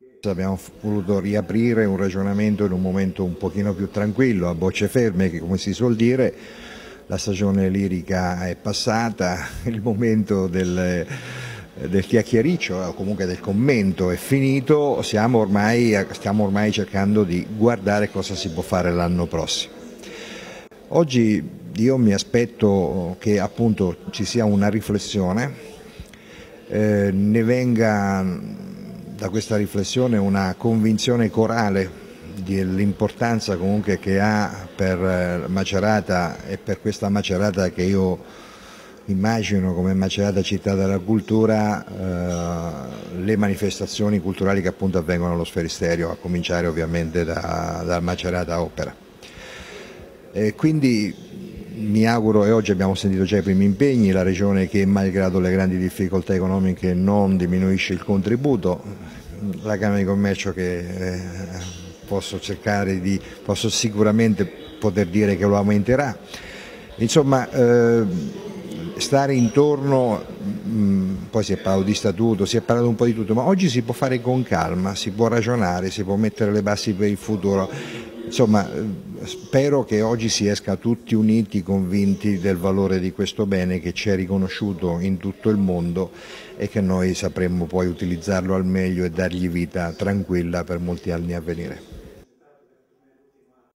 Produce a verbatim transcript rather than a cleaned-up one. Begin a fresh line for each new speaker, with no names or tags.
Abbiamo voluto riaprire un ragionamento in un momento un pochino più tranquillo, a bocce ferme, che come si suol dire, la stagione lirica è passata, il momento del, del chiacchiericcio o comunque del commento è finito, siamo ormai, stiamo ormai cercando di guardare cosa si può fare l'anno prossimo. Oggi io mi aspetto che appunto ci sia una riflessione, eh, ne venga da questa riflessione una convinzione corale dell'importanza comunque che ha per Macerata e per questa Macerata che io immagino come Macerata città della cultura, eh, le manifestazioni culturali che appunto avvengono allo Sferisterio, a cominciare ovviamente da, da Macerata Opera. E quindi mi auguro, e oggi abbiamo sentito già i primi impegni, la Regione che malgrado le grandi difficoltà economiche non diminuisce il contributo, la Camera di Commercio che eh, posso cercare di, posso sicuramente poter dire che lo aumenterà. Insomma, eh, stare intorno, mh, poi si è parlato di statuto, si è parlato un po' di tutto, ma oggi si può fare con calma, si può ragionare, si può mettere le basi per il futuro. Insomma, spero che oggi si esca tutti uniti, convinti del valore di questo bene che ci è riconosciuto in tutto il mondo e che noi sapremo poi utilizzarlo al meglio e dargli vita tranquilla per molti anni a venire.